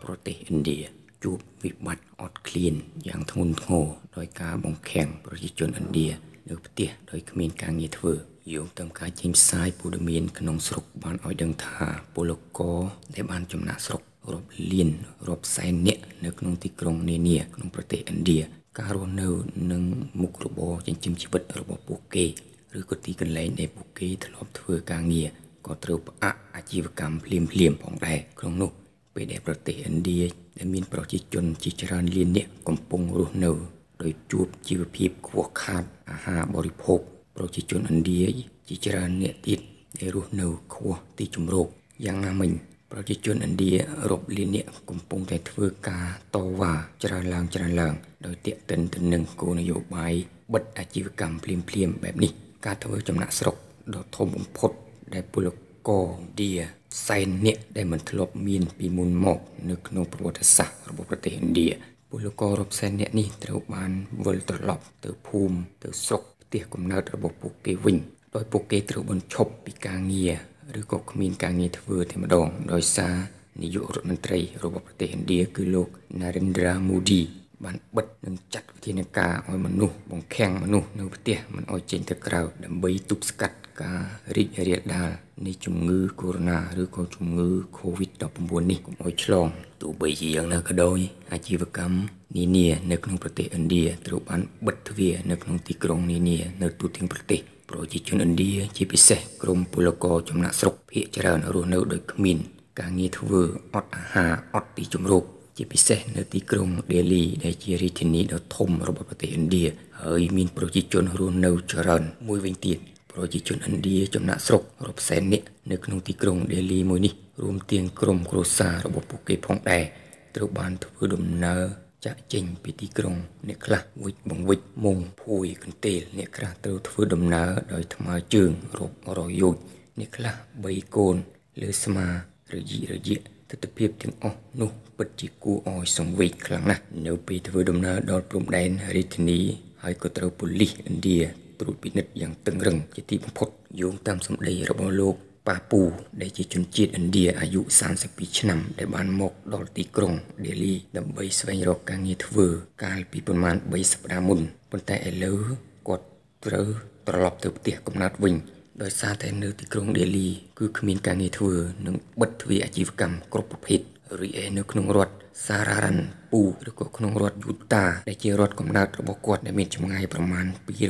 ប្រទេសឥណ្ឌាជួបវិបត្តិអត់ឃ្លានយ៉ាងធ្ងន់ធ្ងរដោយការបង្ខាំងប្រជាជនឥណ្ឌានៅផ្ទះដោយគ្មានការងារធ្វើយោងតាមការចេញផ្សាយព័ត៌មានក្នុងស្រុកបានឲ្យដឹងថាពលករដែលបានចំណាក់ស្រុករាប់លានរាប់សែននាក់នៅក្នុងទីក្រុងនានាក្នុងប្រទេសឥណ្ឌាការរស់នៅនឹងមុខរបរចិញ្ចឹមជីវិតរបស់ពួកគេឬក៏ទីកន្លែងដែលពួកគេធ្លាប់ធ្វើការងារក៏ត្រូវផ្អាកអាជីវកម្មភ្លាមផងដែរក្នុងនោះពេលដែលប្រទេសឥណ្ឌាដែលមានប្រជាជនជាច្រើនលាននាក់កំពុងរស់នៅដោយជួបជីវភាពខ្វះខាតអាហារបរិភោគប្រជាជនឥណ្ឌាជាច្រើនអ្នកទៀតដែលរស់នៅខ្វះទីជម្រកយ៉ាងណាមិញប្រជាជនឥណ្ឌារាប់លាននាក់កំពុងតែធ្វើការតវ៉ាច្រើនឡើងដោយទាក់ទិនទៅនឹងគោលនយោបាយបិទអាជីវកម្មភ្លាមបែបនេះការធ្វើចំណាក់ស្រុកដ៏ធំបំផុតដែលពលករឥណ្ឌាសែននាក់ដែលមិនធ្លាប់មានពីមុនមកនៅក្នុងប្រវត្តិសាស្ត្ររបស់ប្រទេសឥណ្ឌាពលកររាប់សែននាក់នេះត្រូវបានវិលត្រឡប់ទៅភូមិទៅស្រុកផ្ទះកំណើតរបស់ពួកគេវិញដោយពួកគេត្រូវបញ្ឈប់ពីការងារឬក៏គ្មានការងារធ្វើតែម្ដងដោយសារនាយករដ្ឋមន្ត្រីរបស់ប្រទេសឥណ្ឌាគឺលោក Narendra Modi បានបិទនិងចាត់វិធានការឲ្យមនុស្សបង្ខាំងមនុស្សនៅផ្ទះមិនឲ្យចេញទៅក្រៅដើម្បីទប់ស្កាត់ការរីករាលដាលនៃជំងឺកូវីដ -19 ឬក៏ជំងឺ COVID-19 នេះកុំឲ្យឆ្លងទោះបីជាយ៉ាងណាក៏ដោយអាជីវកម្មនានានៅក្នុងប្រទេសឥណ្ឌាត្រូវបានបិទទ្វារនៅក្នុងទីក្រុងនានានៅទូទាំងប្រទេសប្រជាជនឥណ្ឌាជាពិសេសក្រុមពលករចំណាក់ស្រុកភាគច្រើនរស់នៅដោយគ្មានការងារធ្វើអត់អាហារអត់ទីជម្រកជាពិសេសនៅទីក្រុងដេលីដែលជារាជធានីដ៏ធំរបស់ប្រទេសឥណ្ឌាហើយមានប្រជាជនរស់នៅច្រើនមួយវិញទៀតប្រជាជនឥណ្ឌាចំណាក់ស្រុករាប់សែននាក់នៅក្នុងទីក្រុងដេលីមួយនេះរួមទាំងក្រុមគ្រួសាររបស់ពួកគេផងដែរត្រូវបានធ្វើដំណើរចាក់ចេញពីទីក្រុងអ្នកខ្លះវិចបង្វិចមុងភួយកន្ទេលអ្នកខ្លះត្រូវធ្វើដំណើរដោយថ្មើរជើងរាប់រយយោជអ្នកខ្លះ3កូនលើស្មារយៈទស្សនវិជ្ជាទាំងអស់នោះពិតជាគួរឲ្យសង្វេគខ្លាំងណាស់នៅពេលធ្វើដំណើរដល់ព្រំដែនរាជធានីហើយក៏ត្រូវប៉ូលីសឥណ្ឌាត្រួតពិនិត្យយ៉ាងតឹងរឹងជាទីបំផុតយោងតាមសម្ដីរបស់លោកប៉ាពូដែលជាជនជាតិឥណ្ឌាអាយុ32ឆ្នាំដែលបានមកដល់ទីក្រុងដេលីដើម្បីស្វែងរកការងារធ្វើកាលពីប្រមាណ3សប្តាហ៍មុនប៉ុន្តែឥឡូវគាត់ត្រូវត្រឡប់ទៅផ្ទះកំណើតវិញដោយសារតែនៅទីក្រុងដេលីគឺគ្មានការងារធ្វើនិងបិទទ្វារអាជីវកម្មគ្រប់ប្រភេទរីឯនៅក្នុងរដ្ឋសារ៉ារ៉ាន់ពូឬក៏ក្នុងរដ្ឋយូតាដែលជារដ្ឋកំណើតរបស់គាត់ដែលមានចម្ងាយប្រមាណ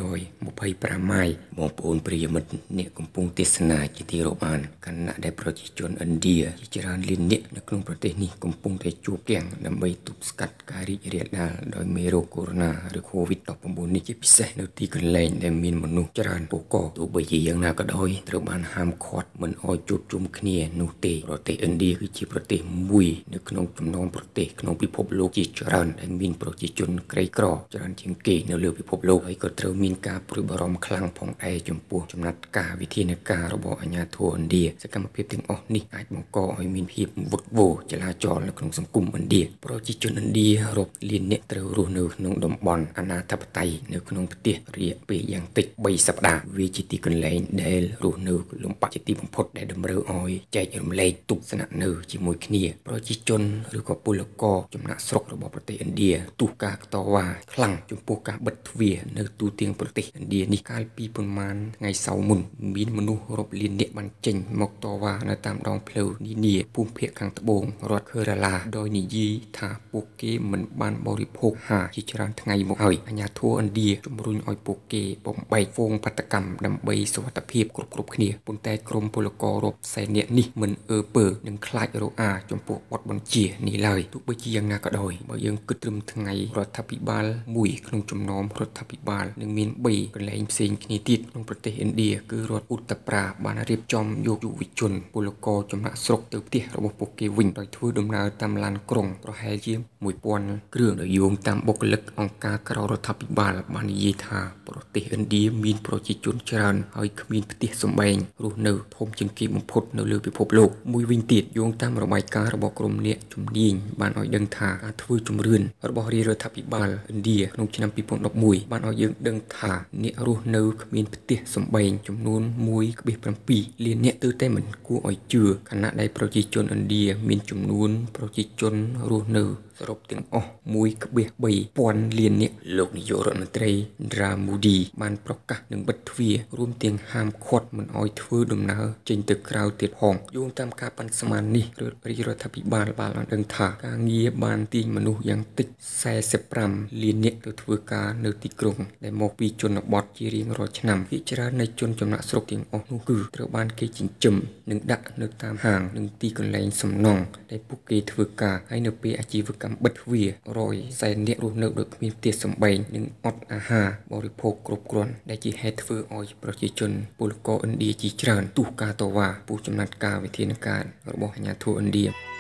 225ម៉ាយបងប្អូនប្រិយមិត្តអ្នកកំពុងទេសនាជាទីរាប់អានគណៈដែលប្រជាជនឥណ្ឌាជាច្រើនលាននាក់នៅក្នុងប្រទេសនេះកំពុងតែជួបគាំងដើម្បីទប់ស្កាត់ការរីករាលដាលដោយមេរោគកូវីដ -19 ឬ COVID-19 នេះជាពិសេសនៅទីកន្លែងដែលមានមនុស្សច្រើនពូកទោះបីជាយ៉ាងណាក៏ដោយត្រូវបានហាមឃាត់មិនឲ្យជួបជុំគ្នានោះទេប្រទេសឥណ្ឌាគឺជាប្រទេសមួយនៅក្នុងចំណោមប្រទេសក្នុងពិភពលោកជាច្រើនដែលមានប្រជាជនក្រីក្រច្រើនជាងគេនៅលើពិភពលោកហើយក៏ត្រូវមានការព្រួយបារម្ភខ្លាំងផងដែរចំពោះចំណាត់ការវិធានការរបស់អាជ្ញាធរឥណ្ឌាសកម្មភាពទាំងអស់នេះអាចបង្កឲ្យមានភាពវឹកវរចលាចលនៅក្នុងសង្គមឥណ្ឌាប្រជាជនឥណ្ឌារាប់លានអ្នកត្រូវរស់នៅក្នុងតំបន់អាណាធិបតេយ្យនៅក្នុងផ្ទះរយៈពេលយ៉ាងតិច3សប្តាហ៍វាជាទីកន្លែងដែលរស់នៅលំបាកជាទីបំផុតដែលតម្រូវឲ្យចែករំលែកទុកស្នាក់នៅជាមួយគ្នាប្រជាជនឬក៏ពលករចំណាក់ស្រុករបស់ប្រទេសឥណ្ឌាទូការតវ៉ាខ្លាំងចំពោះការបិទទ្វារនៅទូទាំងប្រទេសឥណ្ឌានេះកាលពីប្រមាណថ្ងៃសៅរ៍មុនមានមនុស្សរាប់លាននាក់បានចេញមកតវ៉ានៅតាមដងផ្លូវនានាភូមិភាគខាងត្បូងរដ្ឋខេរ៉ាឡាដោយនិយាយថាពួកគេមិនបានបរិភោគអាហារជាច្រើនថ្ងៃមកហើយអាជ្ញាធរឥណ្ឌាជំរុញឲ្យពួកគេបំបែកហ្វូងបាតកម្មដើម្បីសុវត្ថិភាពគ្រប់គ្នាប៉ុន្តែក្រុមពលកររាប់សែននាក់នេះមិនអើពើនឹងខ្លាចរអាចំពោះបទបញ្ជានេះឡើយទោះបីជាយ៉ាងណាក៏ដោយបើយើងគិតត្រឹមថ្ងៃរដ្ឋាភិបាលមួយក្នុងចំណោមរដ្ឋាភិបាលនឹងមាន3កន្លែងផ្សេងគ្នាទៀតក្នុងប្រទេសឥណ្ឌាគឺរដ្ឋឧត្តប្រាបានរៀបចំយកយុវជនពលករចំណាក់ស្រុកទៅផ្ទះរបស់ពួកគេវិញដោយធ្វើដំណើរតាមឡានក្រុងប្រហែលជា1000គ្រឿងដោយយោងតាមបុគ្គលិកអង្គការក្រៅរដ្ឋាភិបាលបាននិយាយថាប្រទេសឥណ្ឌាមានប្រជាជនច្រើនហើយគ្មានផ្ទះសម្បែងរស់នៅធំជាងគេបំផុតនៅលើពិភពលោកមួយវិញទៀតយោងតាមរបាយការណ៍របស់ក្រុមអ្នកជំនាញបានបានឲ្យដឹងថាការធ្វើជំរឿនរបស់រាជរដ្ឋាភិបាលឥណ្ឌាក្នុងឆ្នាំ2011បានឲ្យយើងដឹងថាអ្នករស់នៅគ្មានផ្ទះសម្បែងចំនួន 1.7 លានអ្នកទើបតែមិនគួរឲ្យជឿខណៈដែលប្រជាជនឥណ្ឌាមានចំនួនប្រជាជនរស់នៅសរុបទាំងអស់ 1.3 លានអ្នកលោកនាយករដ្ឋមន្ត្រី Narendra Modi បានប្រកាសនឹងបិទទ្វាររួមទាំងហាមឃាត់មិនឲ្យធ្វើដំណើរចេញទៅក្រៅទៀតផងយោងតាមការប៉ាន់ស្មាននេះរាជរដ្ឋាភិបាលបានដឹងថាការងារបានទាញមនុស្សយ៉ាងតិច45លានអ្នកទៅធ្វើការនៅទីក្រុងដែលមកពីជនបទជារៀងរាល់ឆ្នាំភាគច្រើននៃជនចំណាក់ស្រុកទាំងអស់នោះគឺត្រូវបានគេចិញ្ចឹមនិងដាក់នៅតាមហាងនិងទីកន្លែងសំណង់ដែលពួកគេធ្វើការហើយនៅពេលអាជីវកម្មបិទទ្វារ100សែនអ្នករស់នៅដោយគ្មានផ្ទះសម្បែងនិងអត់អាហារបរិភោគគ្រប់គ្រាន់ដែលជាហេតុធ្វើឲ្យប្រជាជនពលករឥណ្ឌាជាច្រើនទូះការតវ៉ាពុះចំណាត់ការវិធានការរបស់អាជ្ញាធរឥណ្ឌា